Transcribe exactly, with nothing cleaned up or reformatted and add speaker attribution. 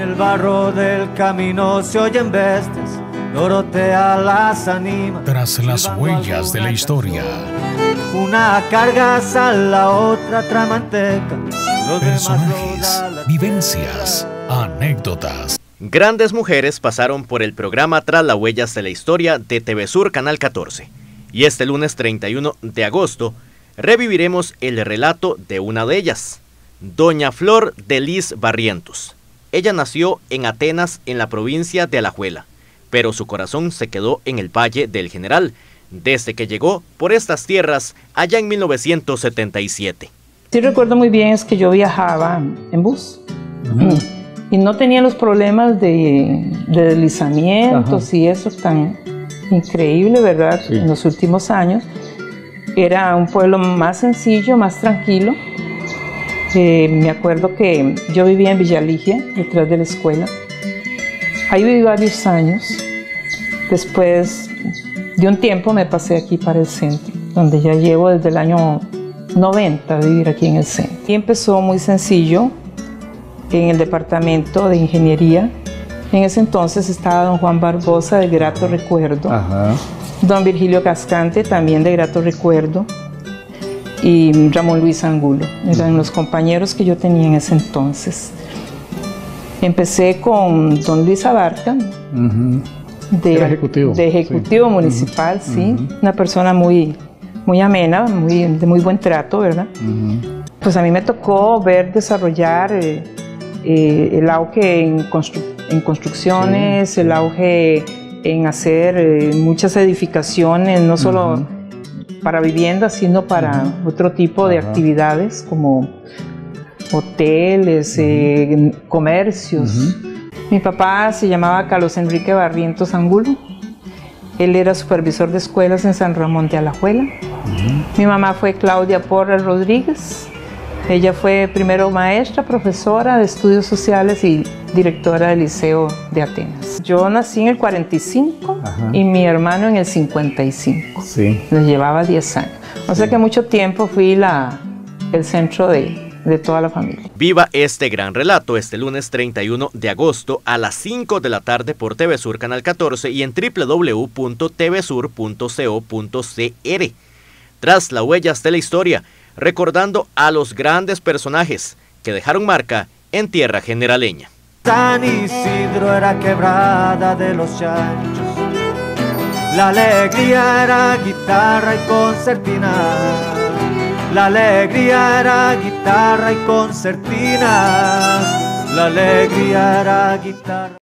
Speaker 1: el barro del camino se oyen bestias, Dorotea las anima.
Speaker 2: Tras las huellas de la historia.
Speaker 1: Una carga sal, la otra trae manteca.
Speaker 2: Personajes, vivencias, anécdotas.
Speaker 3: Grandes mujeres pasaron por el programa Tras las huellas de la historia de T V Sur Canal catorce. Y este lunes treinta y uno de agosto reviviremos el relato de una de ellas, doña Flor de Lis Barrientos. Ella nació en Atenas, en la provincia de Alajuela, pero su corazón se quedó en el Valle del General, desde que llegó por estas tierras allá en mil novecientos setenta y siete.
Speaker 4: Sí recuerdo muy bien es que yo viajaba en bus. Uh-huh. Y no tenía los problemas de, de deslizamientos. Ajá. Y eso tan increíble, ¿verdad? Sí. En los últimos años. Era un pueblo más sencillo, más tranquilo. Eh, me acuerdo que yo vivía en Villaligia, detrás de la escuela. Ahí viví varios años. Después de un tiempo me pasé aquí para el centro, donde ya llevo desde el año noventa a vivir aquí en el centro. Y empezó muy sencillo en el departamento de ingeniería. En ese entonces estaba don Juan Barbosa, de grato recuerdo. Ajá. Don Virgilio Cascante, también de grato recuerdo. Y Ramón Luis Angulo, eran los compañeros que yo tenía en ese entonces. Empecé con don Luis Abarca, uh-huh. de, ejecutivo, de ejecutivo sí. municipal, uh-huh. sí, uh-huh. una persona muy, muy amena, muy, de muy buen trato, ¿verdad? Uh-huh. Pues a mí me tocó ver desarrollar eh, eh, el auge en, constru en construcciones, sí. el auge en hacer eh, muchas edificaciones, no solo uh-huh. para viviendas, sino para uh-huh. otro tipo de uh-huh. actividades como hoteles, uh-huh. eh, comercios. Uh-huh. Mi papá se llamaba Carlos Enrique Barrientos Angulo. Él era supervisor de escuelas en San Ramón de Alajuela. Uh-huh. Mi mamá fue Claudia Porras Rodríguez. Ella fue primero maestra, profesora de estudios sociales y directora del Liceo de Atenas. Yo nací en el cuarenta y cinco Ajá. y mi hermano en el cincuenta y cinco. Sí. Nos llevaba diez años. O sea que mucho tiempo fui la, el centro de, de toda la familia.
Speaker 3: Viva este gran relato este lunes treinta y uno de agosto a las cinco de la tarde por T V Sur Canal catorce y en w w w punto t v sur punto co punto c r. Tras las huellas de la historia, recordando a los grandes personajes que dejaron marca en tierra generaleña.
Speaker 1: San Isidro era quebrada de los chanchos, la alegría era guitarra y concertina, la alegría era guitarra y concertina, la alegría era guitarra.